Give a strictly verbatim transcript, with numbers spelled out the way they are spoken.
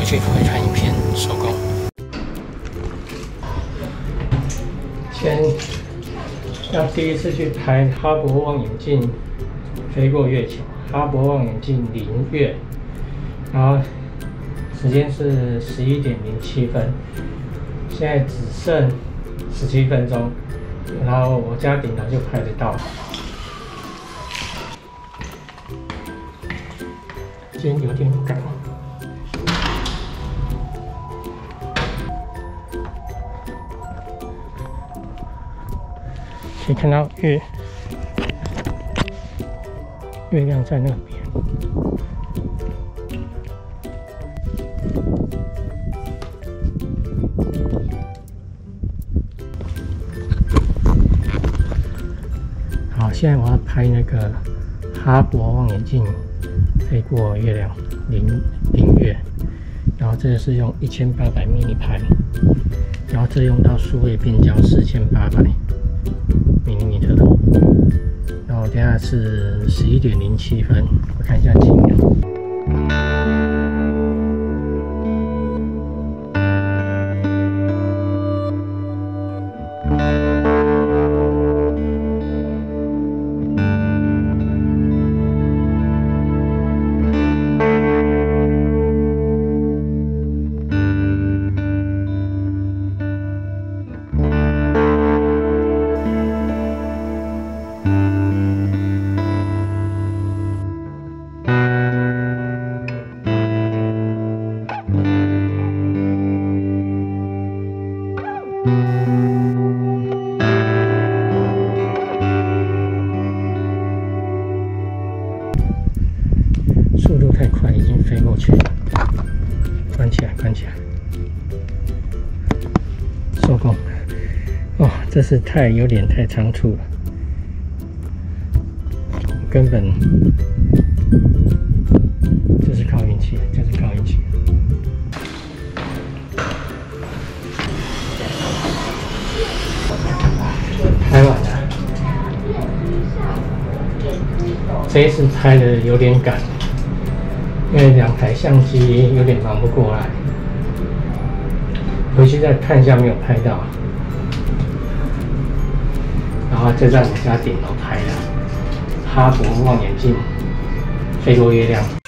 去回看影片，收工。先要第一次去拍哈勃望远镜飞过月球，哈勃望远镜凌月，然后时间是十一点零七分，现在只剩十七分钟，然后我家顶楼就拍得到。今天有点赶。 可以看到月月亮在那边，好，现在我要拍那个哈勃望远镜飞过月亮凌凌月，然后这个是用一千八百 mm 拍，然后这用到数位变焦四千八百。 毫米特，然后等下是十一点零七分，我看一下几秒。速度太快，已经飞过去了。关起来，关起来，收工。哦，这是太有点太仓促了，根本就是靠运气，就是靠运气。 拍完了，这一次拍的有点赶，因为两台相机有点忙不过来，回去再看一下没有拍到，然后就在我家顶楼拍的哈勃望远镜飞过月亮。